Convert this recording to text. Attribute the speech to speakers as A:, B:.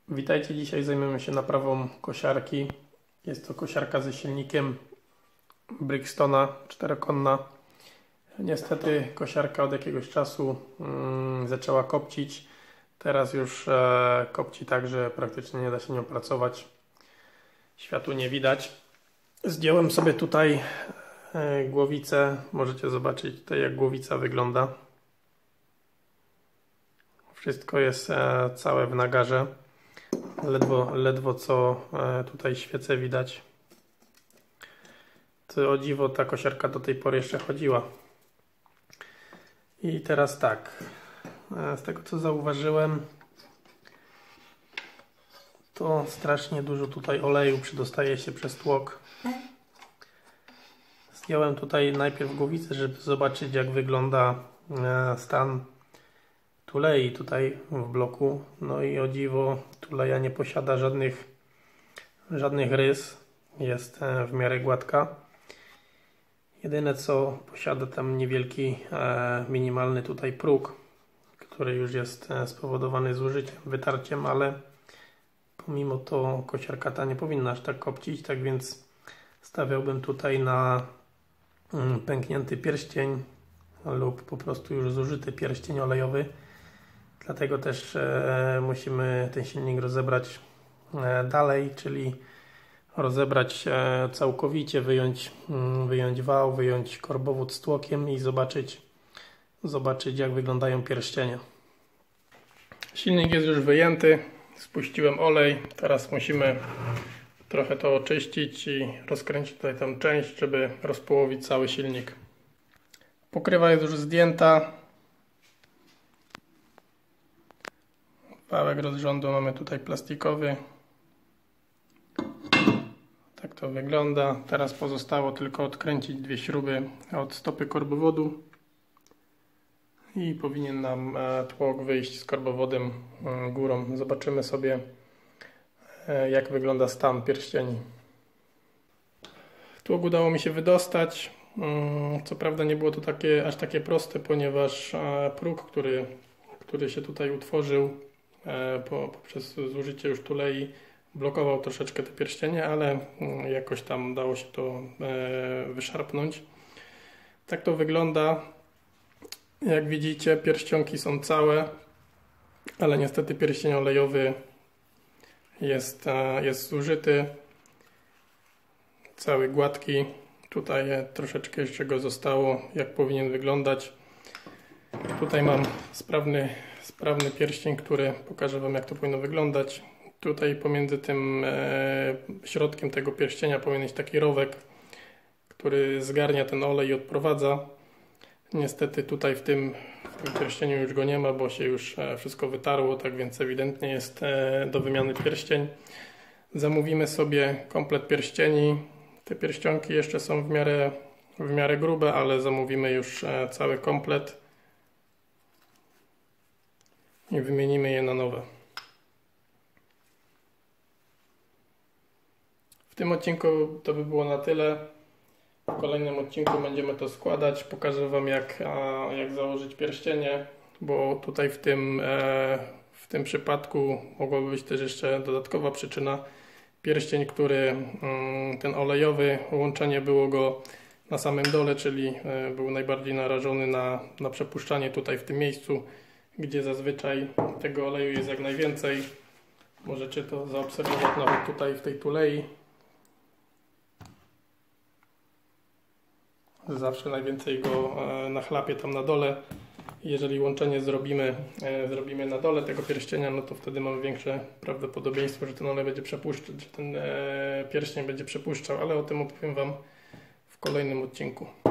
A: Witajcie, dzisiaj zajmiemy się naprawą kosiarki. Jest to kosiarka ze silnikiem Brixtona, czterokonna. Niestety kosiarka od jakiegoś czasu zaczęła kopcić. Teraz już kopci tak, że praktycznie nie da się nią pracować. Światła nie widać. Zdjąłem sobie tutaj głowicę. Możecie zobaczyć tutaj, jak głowica wygląda. Wszystko jest całe w nagarze. Ledwo co tutaj świecę widać. To o dziwo, ta kosiarka do tej pory jeszcze chodziła. I teraz tak, z tego co zauważyłem, to strasznie dużo tutaj oleju przedostaje się przez tłok. Zdjąłem tutaj najpierw głowicę, żeby zobaczyć, jak wygląda stan tulei tutaj w bloku. No i o dziwo, tuleja nie posiada żadnych rys, jest w miarę gładka. Jedyne co posiada tam niewielki, minimalny tutaj próg, który już jest spowodowany zużyciem, wytarciem, ale pomimo to kosiarka ta nie powinna aż tak kopcić, tak więc stawiałbym tutaj na pęknięty pierścień lub po prostu już zużyty pierścień olejowy. Dlatego też musimy ten silnik rozebrać dalej, czyli rozebrać całkowicie, wyjąć wał, wyjąć korbowód z tłokiem i zobaczyć jak wyglądają pierścienie. Silnik jest już wyjęty, spuściłem olej, teraz musimy trochę to oczyścić i rozkręcić tutaj tę część, żeby rozpołowić cały silnik. Pokrywa jest już zdjęta. Wałek rozrządu mamy tutaj plastikowy. Tak to wygląda. Teraz pozostało tylko odkręcić dwie śruby od stopy korbowodu i powinien nam tłok wyjść z korbowodem górą. Zobaczymy sobie, jak wygląda stan pierścieni. Tłok udało mi się wydostać. Co prawda nie było to aż takie proste, ponieważ próg, który się tutaj utworzył poprzez zużycie już tulei, blokował troszeczkę te pierścienie, ale jakoś tam dało się to wyszarpnąć. Tak to wygląda. Jak widzicie, pierścionki są całe, ale niestety pierścień olejowy jest zużyty, cały gładki. Tutaj troszeczkę jeszcze go zostało, jak powinien wyglądać. Tutaj mam sprawny pierścień, który pokażę Wam, jak to powinno wyglądać. Tutaj pomiędzy tym środkiem tego pierścienia powinien być taki rowek, który zgarnia ten olej i odprowadza. Niestety tutaj w tym pierścieniu już go nie ma, bo się już wszystko wytarło, tak więc ewidentnie jest do wymiany pierścień. Zamówimy sobie komplet pierścieni. Te pierścionki jeszcze są w miarę grube, ale zamówimy już cały komplet i wymienimy je na nowe. W tym odcinku to by było na tyle. W kolejnym odcinku będziemy to składać. Pokażę Wam, jak założyć pierścienie, bo tutaj w tym przypadku mogłaby być też jeszcze dodatkowa przyczyna. Pierścień, ten olejowy, łączenie było go na samym dole, czyli był najbardziej narażony na przepuszczanie tutaj w tym miejscu, gdzie zazwyczaj tego oleju jest jak najwięcej. Możecie to zaobserwować nawet tutaj w tej tulei. Zawsze najwięcej go nachlapie tam na dole. Jeżeli łączenie zrobimy na dole tego pierścienia, no to wtedy mamy większe prawdopodobieństwo, że ten olej będzie przepuszczać, że ten pierścień będzie przepuszczał, ale o tym opowiem Wam w kolejnym odcinku.